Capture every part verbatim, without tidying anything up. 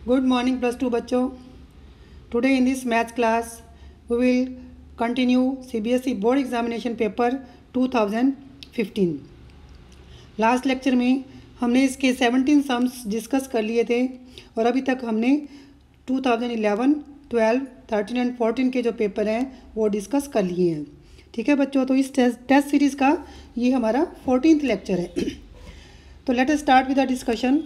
Good morning plus two बच्चों. Today in this maths class we will continue C B S E board examination paper two thousand fifteen. Last lecture में हमने इसके seventeen sums discuss कर लिए थे और अभी तक हमने two thousand eleven, twelve, thirteen and fourteen के जो पेपर हैं वो डिस्कस कर लिए हैं. ठीक है बच्चों, तो इस टेस्ट टेस्ट सीरीज़ का ये हमारा फोर्टीन्थ लेक्चर है. तो let us start with the discussion.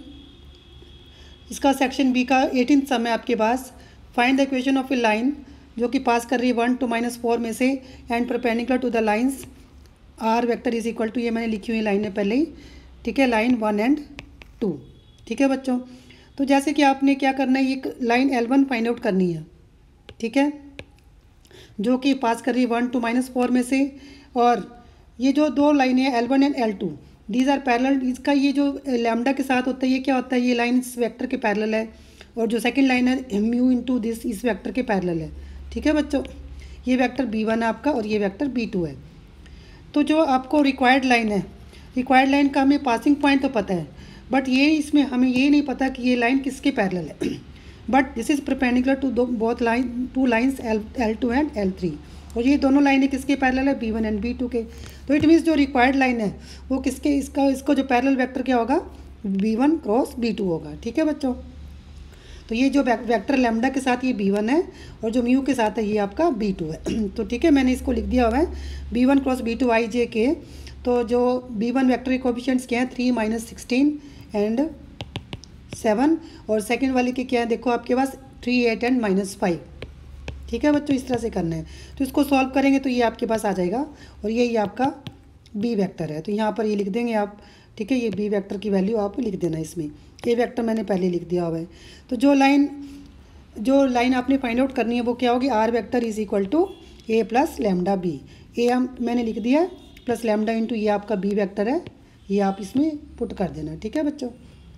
इसका सेक्शन बी का एटीन सम है आपके पास. Find the equation of a line जो कि पास कर रही है वन टू माइनस फोर में से and perpendicular to the lines R vector is equal to, ये मैंने लिखी हुई लाइन है पहले ही. ठीक है, लाइन वन एंड टू. ठीक है बच्चों, तो जैसे कि आपने क्या करना है, एक line L one find out करनी है. ठीक है, जो कि पास कर रही है वन टू माइनस फोर में से. और ये जो दो लाइन है L one and L two, these are parallel. इसका ये जो लैम्डा के साथ होता है ये क्या होता है, ये लाइन इस वेक्टर के पैरेलल है. और जो सेकंड लाइन है म्यू इनटू दिस इस वेक्टर के पैरेलल है. ठीक है बच्चों, ये वेक्टर बी वन है आपका और ये वेक्टर बी टू है. तो जो आपको रिक्वायर्ड लाइन है, रिक्वायर्ड लाइन का हमें पासिंग पॉइंट तो पता है, बट ये इसमें हमें ये नहीं पता कि ये लाइन किसके पैरेलल है. But this is perpendicular to दो both line two lines L L two and L three. और ये दोनों लाइनें किसके पैरेलल है, B one and B two के. तो इट मीन्स जो रिक्वायर्ड लाइन है वो किसके, इसका इसको जो पैरेलल वेक्टर क्या होगा, B one cross B two होगा. ठीक है बच्चों, तो ये जो वेक्टर लैम्डा के साथ ये बी वन है और जो म्यू के साथ है ये आपका बी टू है. तो ठीक है, मैंने इसको लिख दिया हुआ है B one cross B two I J K. तो जो बी वन वेक्टर के कोफिशिएंट्स क्या हैं, three minus sixteen and seven. और सेकेंड वाले के क्या है, देखो आपके पास three eight and minus five. ठीक है बच्चों, इस तरह से करना है. तो इसको सॉल्व करेंगे तो ये आपके पास आ जाएगा और ये ये आपका बी वेक्टर है. तो यहाँ पर ये लिख देंगे आप. ठीक है, ये बी वेक्टर की वैल्यू आप लिख देना इसमें. ए वेक्टर मैंने पहले लिख दिया हुआ है. तो जो लाइन जो लाइन आपने फाइंड आउट करनी है वो क्या होगी, R vector is equal to A plus lambda B. ए हम मैंने लिख दिया प्लस लैम्डा इंटू ये आपका बी वेक्टर है, ये आप इसमें पुट कर देना. ठीक है बच्चों,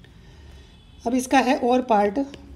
अब इसका है और पार्ट.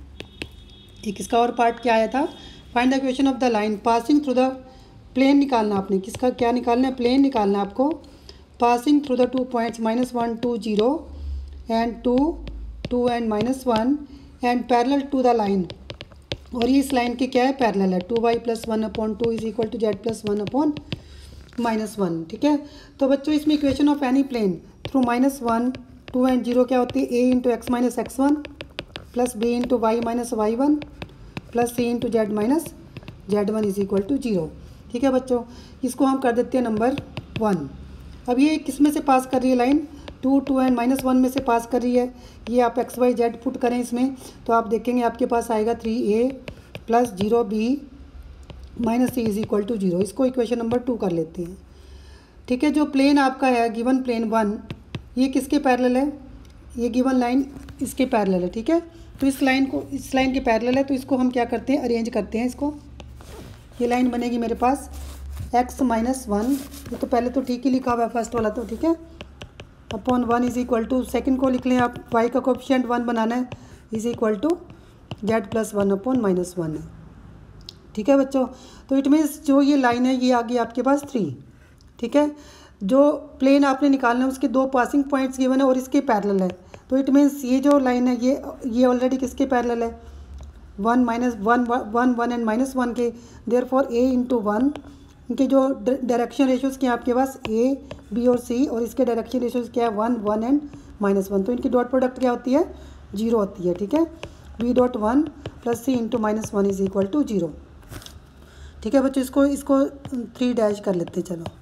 एक इसका और पार्ट क्या आया था, find the equation of the line passing through the plane. निकालना आपने किसका क्या निकालना है, प्लेन निकालना है आपको. Passing through the two points minus one two zero and two two and minus one and parallel to the line. और ये इस लाइन के क्या है, पैरेलल है. Two Y plus one upon two is equal to Z plus one upon minus one. ठीक है, तो बच्चों इसमें equation of any plane through minus one two and zero क्या होती है, A into X minus x one plus B into Y minus Y one plus C into Z minus Z one is equal to zero. ठीक है बच्चों, इसको हम कर देते हैं नंबर वन. अब ये किस में से पास कर रही है line, two two and minus one में से पास कर रही है. ये आप एक्स वाई जेड पुट करें इसमें तो आप देखेंगे आपके पास आएगा three A plus zero B minus C is equal to zero. इसको इक्वेशन नंबर टू कर लेते हैं. ठीक है, जो प्लेन आपका है गिवन प्लेन वन, ये किसके पैरेलल है, ये गिवन लाइन इसके पैरेलल है. ठीक है, तो इस लाइन को इस लाइन के पैरेलल है, तो इसको हम क्या करते हैं, अरेंज करते हैं इसको. ये लाइन बनेगी मेरे पास x माइनस वन, ये तो पहले तो ठीक ही लिखा हुआ है फर्स्ट वाला तो. ठीक है, upon one is equal to, second को लिख लें आप, y का कोफिशिएंट वन बनाना है, is equal to Z plus one upon minus one है. ठीक है बच्चों, तो इट मीन्स जो ये लाइन है ये आ गई आपके पास थ्री. ठीक है, जो प्लेन आपने निकालना है उसके दो पासिंग पॉइंट्स गिवन है और इसके पैरेलल है. तो इट मीन्स ये जो लाइन है ये ये ऑलरेडी किसके पैरेलल है, one minus one one one and minus one के. Therefore A into one, इनके जो डायरेक्शन रेशियोज़ क्या है आपके पास, ए बी और सी, और इसके डायरेक्शन रेशियोज़ क्या है, one one and minus one. तो इनकी डॉट प्रोडक्ट क्या होती है, जीरो होती है. ठीक है, B dot one plus C into minus one is equal to zero. ठीक है बच्चों, इसको इसको थ्री डैश कर लेते हैं चलो,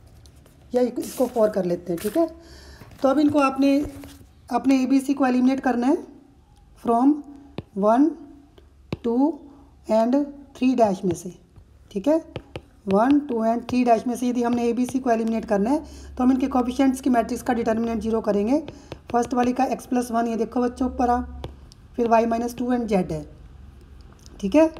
या इसको फोर कर लेते हैं. ठीक है, तो अब इनको आपने अपने ए बी सी को एलिमिनेट करना है from one two and three dash में से. ठीक है, one two and three dash में से यदि हमने ए बी सी को एलिमिनेट करना है तो हम इनके कोफिशिएंट्स की मैट्रिक्स का डिटर्मिनेंट जीरो करेंगे. फर्स्ट वाली का एक्स प्लस वन, ये देखो बच्चों ऊपर आ, फिर Y minus two and Z है. ठीक है,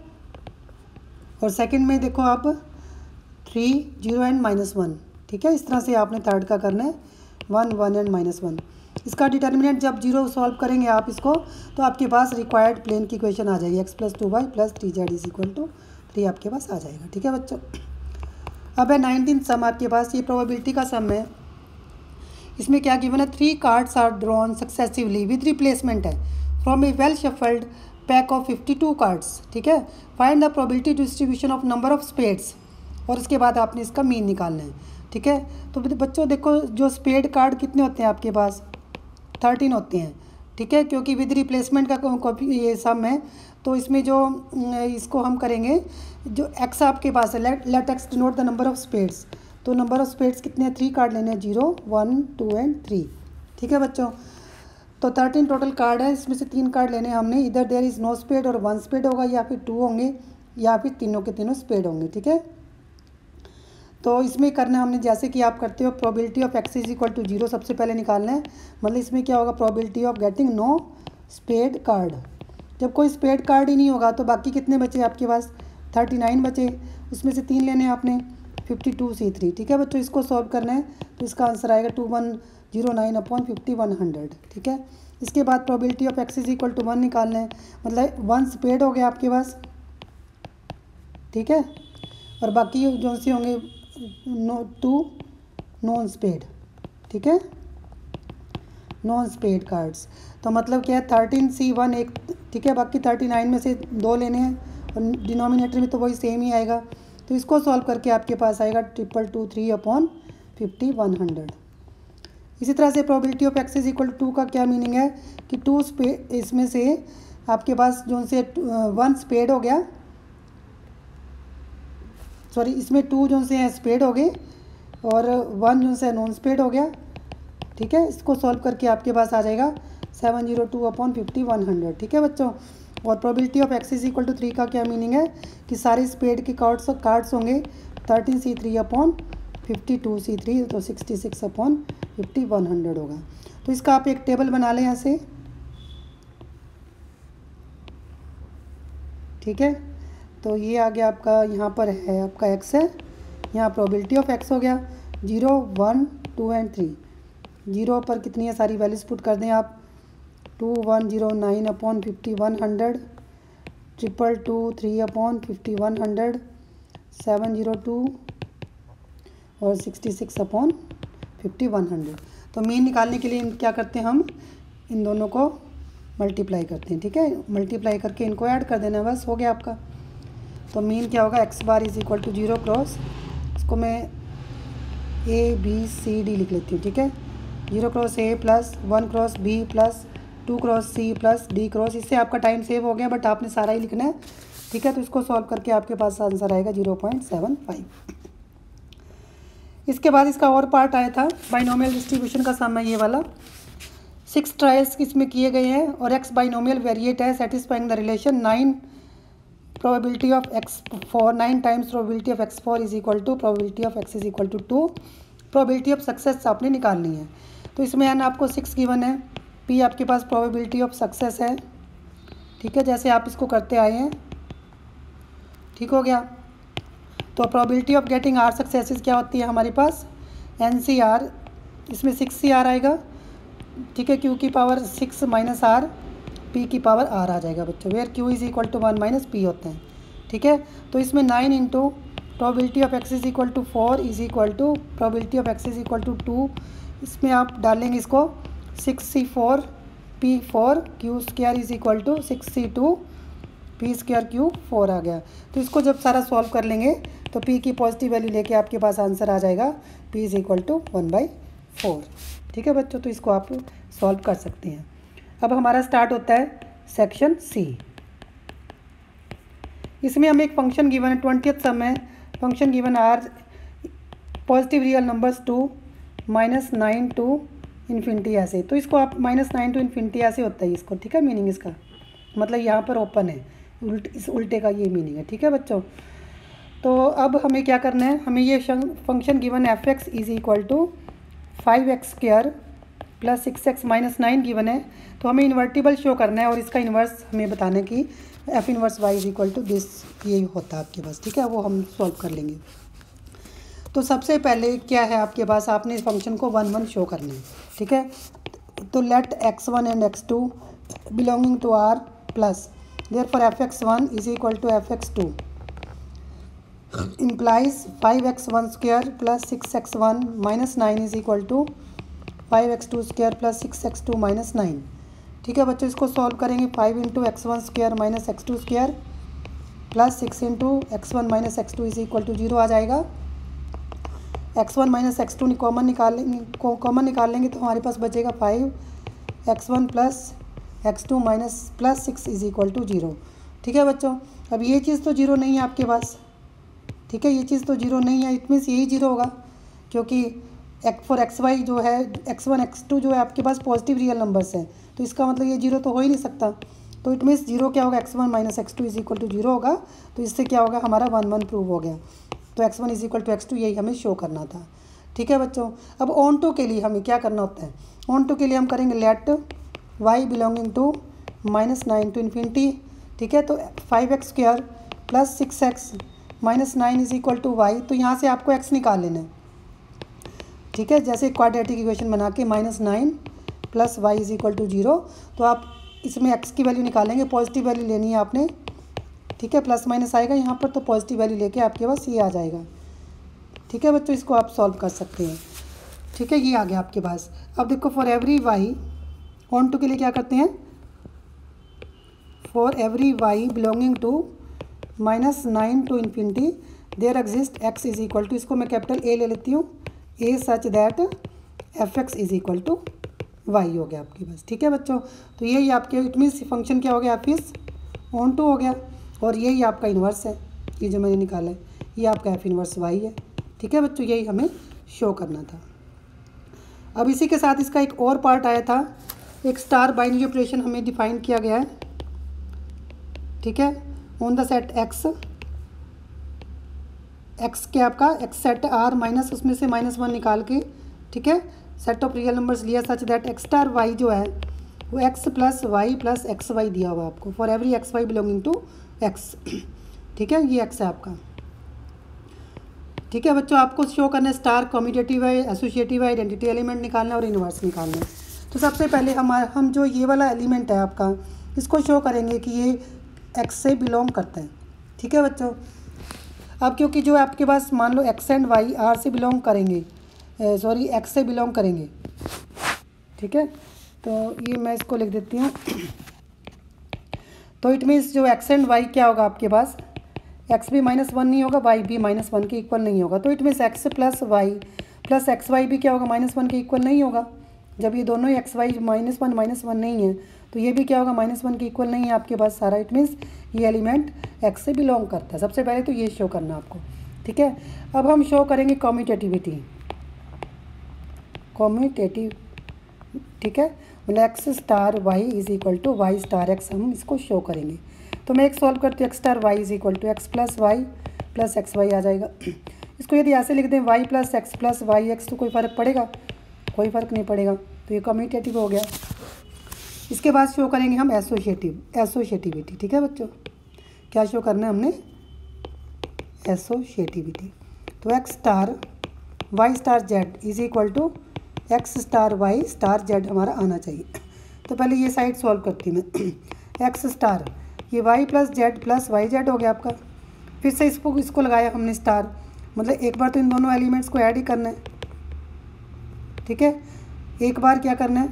और सेकंड में देखो आप three zero and minus one. ठीक है, इस तरह से आपने थर्ड का करना है, one one and minus one. इसका डिटर्मिनेंट जब जीरो सॉल्व करेंगे आप इसको तो आपके पास रिक्वायर्ड प्लेन की इक्वेशन आ जाएगी, X plus two Y plus three Z is equal to three आपके पास आ जाएगा. ठीक है बच्चों, अब है नाइनटीन सम आपके पास, ये प्रोबेबिलिटी का सम है. इसमें क्या गिवन है, three cards are drawn successively with replacement है from a well shuffled pack of fifty two cards, ठीक है। Find the probability distribution of number of spades, और उसके बाद आपने इसका मीन निकालना है, ठीक है। तो बच्चों देखो, जो स्पेड कार्ड कितने होते हैं आपके पास, थर्टीन होते हैं, ठीक है, क्योंकि विद रिप्लेसमेंट का कॉपी ये सम है। तो इसमें जो इसको हम करेंगे, जो एक्स आपके पास है, let let X denote the number of spades. तो नंबर ऑफ स्पेड्स कितने हैं, थ्री कार्ड लेने हैं, zero one two and three, ठीक है बच्चों। तो थर्टीन टोटल कार्ड है, इसमें से तीन कार्ड लेने हैं हमने, इधर देयर इज़ नो स्पेड और वन स्पेड होगा, या फिर टू होंगे, या फिर तीनों के तीनों स्पेड होंगे, ठीक है। तो इसमें करना हमने जैसे कि आप करते हो, probability of X is equal to zero सबसे पहले निकालना है। मतलब इसमें क्या होगा, probability of getting no spade card. जब कोई स्पेड कार्ड ही नहीं होगा तो बाकी कितने बचे आपके पास, थर्टी नाइन बचे, उसमें से तीन लेने हैं आपने, फिफ्टी टू सी थ्री, ठीक है बच्चों। इसको सॉल्व करना है तो इसका आंसर आएगा two one zero nine upon fifty one hundred, ठीक है। इसके बाद probability of X is equal to one निकालना है, मतलब वन स्पेड हो गया आपके पास, ठीक है, और बाकी जो से होंगे नो टू नॉन स्पेड, ठीक है, नॉन स्पेड कार्ड्स। तो मतलब क्या है, थर्टीन सी वन एक, ठीक है, बाकी थर्टी नाइन में से दो लेने हैं, और डिनोमिनेटर में तो वही सेम ही आएगा। तो इसको सॉल्व करके आपके पास आएगा triple two three upon fifty one hundred. इसी तरह से probability of X is equal to two का क्या मीनिंग है कि टू स्पेड, इसमें से आपके पास जो से वन स्पेड हो गया, सॉरी इसमें टू जो से हैं स्पेड हो गए और वन जो से नॉन स्पेड हो गया, ठीक है। इसको सॉल्व करके आपके पास आ जाएगा seven zero two upon fifty one hundred, ठीक है बच्चों। और probability of X is equal to three का क्या मीनिंग है कि सारे स्पेड के कार्ड्स कार्ड्स होंगे thirteen C three upon fifty two C three, तो sixty six upon fifty one hundred होगा। तो इसका आप एक टेबल बना लें ऐसे, ठीक है। तो ये आ गया आपका, यहाँ पर है आपका एक्स है, यहाँ प्रोबेबिलिटी ऑफ एक्स हो गया zero one two and three. Zero पर कितनी है सारी वैल्यूज पुट कर दें आप, two one zero nine upon fifty one hundred, triple two three upon fifty one hundred, seven zero two और sixty six upon fifty one hundred. तो mean निकालने के लिए क्या करते हैं, हम इन दोनों को मल्टीप्लाई करते हैं, ठीक है। मल्टीप्लाई करके इनको ऐड कर देना, बस हो गया आपका। तो मीन क्या होगा, X bar is equal to zero cross, इसको मैं ए बी सी डी लिख लेती हूँ, ठीक है। Zero cross A plus one cross B plus two cross C plus D cross. इससे आपका टाइम सेव हो गया, बट आपने सारा ही लिखना है, ठीक है। तो इसको सॉल्व करके आपके पास आंसर आएगा जीरो पॉइंट सेवन फाइव। इसके बाद इसका और पार्ट आया था, बाइनोमियल डिस्ट्रीब्यूशन का सम है ये वाला। सिक्स ट्रायल्स इसमें किए गए हैं और एक्स बाइनोमियल वेरिएट है, satisfying the relation nine probability of X four, nine times probability of X four is equal to probability of X is equal to two. Probability of success आपने निकालनी है। तो इसमें एन आपको six given है, P आपके पास probability of success है, ठीक है, जैसे आप इसको करते आए हैं, ठीक हो गया। तो probability of getting R successes क्या होती है हमारे पास, एन सी आर, इसमें सिक्स सी आर आएगा, ठीक है, क्यू की power six minus R, P की पावर आर आ जाएगा बच्चों, where Q is equal to one minus P होते हैं, ठीक है। तो इसमें nine into probability of X is equal to four is equal to probability of X is equal to to, इसमें आप डालेंगे इसको six C four P four Q square is equal to six C two P square Q four आ गया। तो इसको जब सारा सॉल्व कर लेंगे तो पी की पॉजिटिव वैल्यू लेके आपके पास आंसर आ जाएगा P is equal to one by four, ठीक है बच्चों। तो इसको आप सॉल्व कर सकते हैं। अब हमारा स्टार्ट होता है सेक्शन सी। इसमें हमें एक फंक्शन गिवन है, ट्वेंटियथ सम है, function given R positive real numbers to minus nine to infinity ऐसे। तो इसको आप माइनस नाइन टू इन्फिनिटी ऐसे होता है इसको, ठीक है, मीनिंग इसका मतलब यहाँ पर ओपन है, उल्ट इस उल्टे का ये मीनिंग है, ठीक है बच्चों। तो अब हमें क्या करना है, हमें ये function given F x is equal to five X square plus six X minus nine given है। तो हमें इन्वर्टिबल शो करना है और इसका इन्वर्स हमें बताना है कि F inverse Y is equal to this, ये होता है आपके पास, ठीक है, वो हम सॉल्व कर लेंगे। तो सबसे पहले क्या है आपके पास, आपने इस फंक्शन को वन वन शो करना है, ठीक है। तो let X one and X two belonging to R plus therefore F X one is equal to F X two implies five X one square plus six X one minus nine is equal to five X two square plus six X two minus nine, ठीक है बच्चों, इसको solve करेंगे। Five into X one square minus X two square plus six into X one minus X two is equal to zero आ जाएगा। X one minus X two common निकाल लेंगे, common निकाल लेंगे तो हमारे पास बचेगा five X one plus X two minus plus six is equal to zero. ठीक है बच्चों, अब ये चीज़ तो जीरो नहीं है आपके पास, ठीक है, ये चीज़ तो जीरो नहीं है, इट मीन्स यही जीरो होगा, क्योंकि एक्स फॉर एक्स वाई जो है एक्स वन एक्स टू जो है आपके पास पॉजिटिव रियल नंबर्स हैं, तो इसका मतलब ये जीरो तो हो ही नहीं सकता। तो इट मीन्स जीरो क्या होगा, X one minus X two is equal to zero होगा। तो इससे क्या होगा, हमारा वन वन प्रूव हो गया। तो X one is equal to X two यही हमें शो करना था। ठीक है बच्चों, अब ऑन टू के लिए हमें क्या करना होता है, ऑन टू के लिए हम करेंगे let Y belonging to minus nine to infinity. ठीक है, तो five X square plus six X minus nine is equal to Y. तो यहाँ से आपको एक्स निकाल लेना है। ठीक है, जैसे क्वाड्रेटिक इक्वेशन बना के minus nine plus Y is equal to zero, तो आप इसमें एक्स की वैल्यू निकालेंगे, पॉजिटिव वैल्यू लेनी है आपने। ठीक है, प्लस माइनस आएगा यहाँ पर, तो पॉजिटिव वैल्यू लेके आपके पास ये आ जाएगा। ठीक है बच्चों, इसको आप सॉल्व कर सकते हैं। ठीक है, ये आ गया आपके पास। अब देखो for every y, onto के लिए क्या करते हैं, for every y belonging to minus nine to infinity there exist x is equal to, इसको मैं कैपिटल ए ले लेती हूँ, A such that f x is equal to y हो गया आपके पास। ठीक है बच्चों, तो यही आपके इट मीन्स फंक्शन क्या हो गया, एफ इज ऑन टू हो गया, और यही आपका इन्वर्स है, ये जो मैंने निकाला है ये आपका एफ इन्वर्स वाई है। ठीक है बच्चों, यही हमें शो करना था। अब इसी के साथ इसका एक और पार्ट आया था, एक स्टार बाइनरी ऑपरेशन हमें डिफाइन किया गया है। ठीक है, on the set x, x के आपका एक्स सेट आर माइनस उसमें से माइनस वन निकाल के, ठीक है, सेट ऑफ रियल नंबर्स लिया such that x star y जो है वो x plus y plus x y दिया हुआ आपको for every x y belonging to x. ठीक है, ये एक्स है आपका। ठीक है बच्चों, आपको शो करना है स्टार, कम्यूटेटिव है, एसोसिएटिव है, आइडेंटिटी एलिमेंट निकालना है और इन्वर्स निकालना है। तो सबसे पहले हमारा हम जो ये वाला एलिमेंट है आपका, इसको शो करेंगे कि ये एक्स से बिलोंग करता है। ठीक है बच्चों, अब क्योंकि जो आपके पास मान लो एक्स एंड वाई आर से बिलोंग करेंगे, सॉरी एक्स से बिलोंग करेंगे। ठीक है, तो ये मैं इसको लिख देती हूँ। तो इट मीन्स जो एक्स एंड वाई क्या होगा आपके पास, एक्स भी माइनस वन नहीं होगा, वाई भी माइनस वन के इक्वल नहीं होगा। तो it means x plus y plus x y भी क्या होगा, माइनस वन के इक्वल नहीं होगा। जब ये दोनों ही x y minus one minus one नहीं है, तो ये भी क्या होगा, माइनस वन के इक्वल नहीं है आपके पास सारा। इट मीन्स ये एलिमेंट एक्स से बिलोंग करता है। सबसे पहले तो ये शो करना आपको। ठीक है, अब हम शो करेंगे कम्यूटेटिविटी, कम्यूटेटिव। ठीक है, मतलब x star y is equal to y star x, हम इसको शो करेंगे। तो मैं एक सॉल्व करती हूँ, x star y is equal to x plus y plus x y आ जाएगा। इसको यदि ऐसे लिख दें y plus x plus y x, तो कोई फ़र्क पड़ेगा, कोई फ़र्क नहीं पड़ेगा। तो ये कम्यूटेटिव हो गया। इसके बाद शो करेंगे हम एसोसिएटिव, एसोसिएटिविटी। ठीक है बच्चों, क्या शो करना है हमने, एसोसिएटिविटी। तो x star y star z is equal to x star y star z हमारा आना चाहिए। तो पहले ये साइड सॉल्व करती हूँ मैं। एक्स स्टार ये y plus z plus y z हो गया आपका, फिर से इसको इसको लगाया हमने स्टार, मतलब एक बार तो इन दोनों एलिमेंट्स को ऐड ही करना है। ठीक है, एक बार क्या करना है,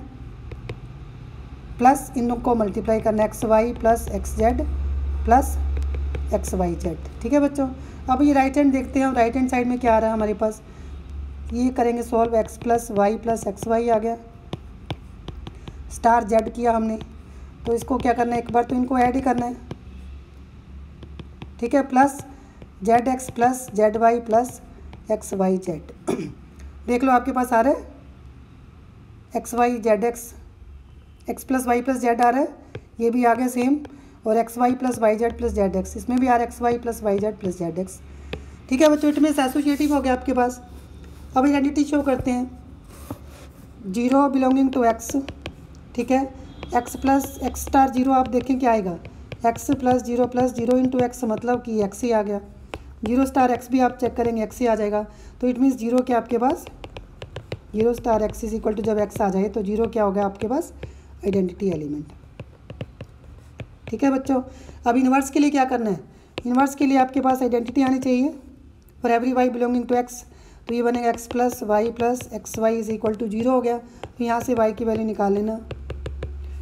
प्लस इन लोग को मल्टीप्लाई करना है, x y plus x z plus x y z. ठीक है बच्चों, अब ये राइट हैंड देखते हैं, राइट हैंड साइड में क्या आ रहा है हमारे पास, ये करेंगे solve, x plus y plus x y आ गया, स्टार जेड किया हमने, तो इसको क्या करना है, एक बार तो इनको ऐड ही करना है। ठीक है, plus z x plus z y plus x y z. देख लो आपके पास आ रहा है x y z x, x plus y plus z आ रहा है, ये भी आ गया सेम, और x y plus y z plus z x, इसमें भी आ रहा है x y plus y z plus z x. ठीक है बच्चों, इट एसोसिएटिव हो गया आपके पास। अब आइडेंटिटी शो करते हैं, जीरो बिलोंगिंग टू एक्स। ठीक है, x plus x star zero, आप देखें क्या आएगा, x plus zero plus zero into x, मतलब कि एक्स ही आ गया। जीरो स्टार एक्स भी आप चेक करेंगे एक्स ही आ जाएगा। तो इट मीन्स जीरो क्या आपके पास, zero star x is equal to जब एक्स आ जाए तो जीरो क्या हो गया आपके पास, आइडेंटिटी एलिमेंट। ठीक है बच्चों, अब इन्वर्स के लिए क्या करना है, इन्वर्स के लिए आपके पास आइडेंटिटी आनी चाहिए for every y belonging to x. तो ये बनेगा x plus y plus x y is equal to zero हो गया। तो यहाँ से वाई की वैल्यू निकाल लेना,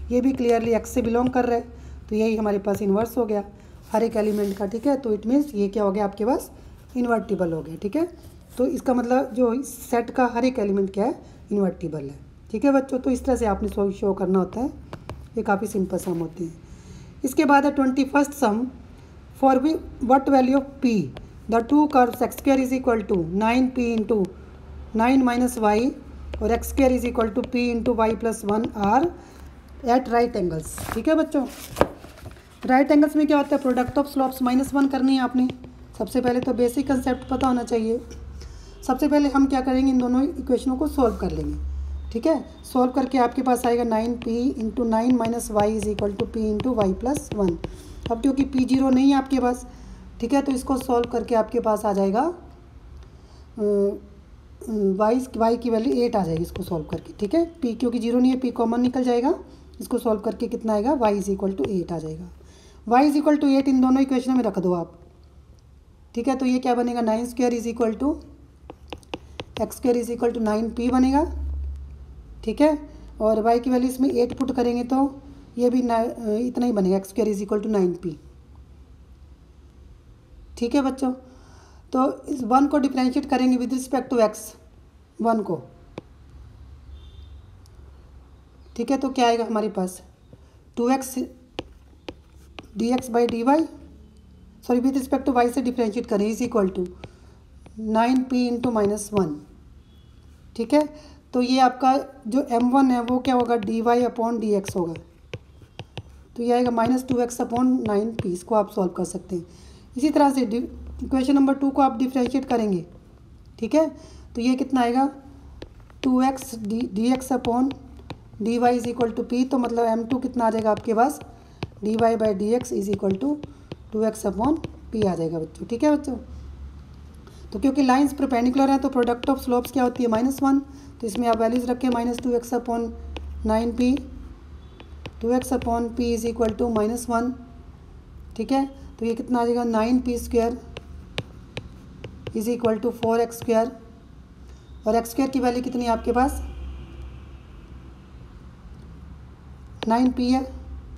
ये भी क्लियरली एक्स से बिलोंग कर रहा है, तो यही हमारे पास इन्वर्स हो गया हर एक एलिमेंट का, ठीक है। तो इट मीन्स ये क्या हो गया आपके पास, इन्वर्टिबल हो गया, ठीक है। तो इसका मतलब जो सेट का हर एक एलिमेंट क्या है, इन्वर्टिबल है, ठीक है बच्चों। तो इस तरह से आपने शो शो करना होता है, ये काफ़ी सिंपल सम होते हैं। इसके बाद है twenty first sum, for we what value of p the two curves x square is equal to nine p into nine minus y और x square is equal to p into y plus one are at right angles, ठीक है बच्चों। Right angles में क्या होता है, product of slopes minus one करनी है आपने। सबसे पहले तो बेसिक कंसेप्ट पता होना चाहिए। सबसे पहले हम क्या करेंगे, इन दोनों इक्वेशनों को सॉल्व कर लेंगे, ठीक है। सॉल्व करके आपके पास आएगा nine p into nine minus y is equal to p into y plus one. अब क्योंकि पी जीरो नहीं है आपके पास, ठीक है, तो इसको सॉल्व करके आपके पास आ जाएगा वाई वाई की वैल्यू एट आ जाएगी इसको सॉल्व करके, ठीक है। पी क्योंकि जीरो नहीं है, पी कॉमन निकल जाएगा, इसको सॉल्व करके कितना आएगा, y is equal to eight आ जाएगा। Y is equal to eight इन दोनों इक्वेशन में रख दो आप, ठीक है। तो ये क्या बनेगा, nine square is equal to x square is equal to nine p बनेगा, ठीक है। और वाई की वैल्यू इसमें एट पुट करेंगे तो ये भी ना इतना ही बनेगा, x square is equal to nine p, ठीक है बच्चों। तो इस वन को डिफरेंशिएट करेंगे with respect to x, one को, ठीक है। तो क्या आएगा हमारे पास, two x d x by d y, sorry with respect to y से डिफरेंशिएट करें, is equal to nine p into minus one, ठीक है। तो ये आपका जो एम वन है वो क्या होगा, d y upon d x होगा, तो ये आएगा minus two x upon nine p. इसको आप सॉल्व कर सकते हैं। इसी तरह से इक्वेशन नंबर टू को आप डिफरेंशिएट करेंगे, ठीक है। तो ये कितना आएगा, two x d d x upon d y is equal to p, तो मतलब एम टू कितना आ जाएगा आपके पास, d y by d x is equal to two x upon p आ जाएगा बच्चों, ठीक है बच्चों। तो क्योंकि लाइंस परपेंडिकुलर हैं तो प्रोडक्ट ऑफ स्लोप्स क्या होती है, माइनस वन। तो इसमें आप वैल्यूज़ रखें, minus two x upon nine p, two x upon p is equal to minus one, ठीक है। तो ये कितना आ जाएगा, nine p square is equal to four x square, और एक्स स्क्वायर की वैल्यू कितनी है आपके पास, नाइन पी है,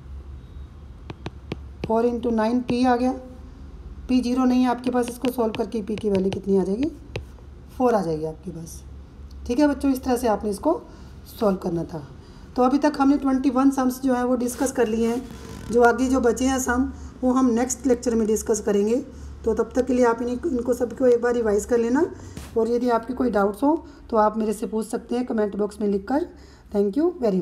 फोर इंटू नाइन पी आ गया, पी जीरो नहीं है आपके पास, इसको सॉल्व करके पी की वैल्यू कितनी आ जाएगी, फोर आ जाएगी आपके पास, ठीक है बच्चों। इस तरह से आपने इसको सॉल्व करना था। तो अभी तक हमने ट्वेंटी वन सम्स जो है वो डिस्कस कर लिए हैं। जो आगे जो बचे हैं सम वो हम नेक्स्ट लेक्चर में डिस्कस करेंगे। तो तब तक के लिए आप इन्हीं इनको सबको एक बार रिवाइज कर लेना, और यदि आपके कोई डाउट्स हो तो आप मेरे से पूछ सकते हैं कमेंट बॉक्स में लिखकर। Thank you very much.